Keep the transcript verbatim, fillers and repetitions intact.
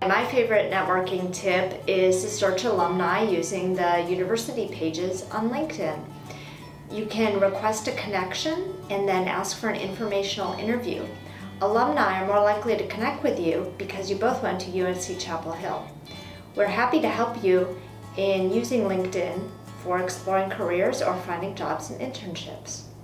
My favorite networking tip is to search alumni using the university pages on LinkedIn. You can request a connection and then ask for an informational interview. Alumni are more likely to connect with you because you both went to U N C Chapel Hill. We're happy to help you in using LinkedIn for exploring careers or finding jobs and internships.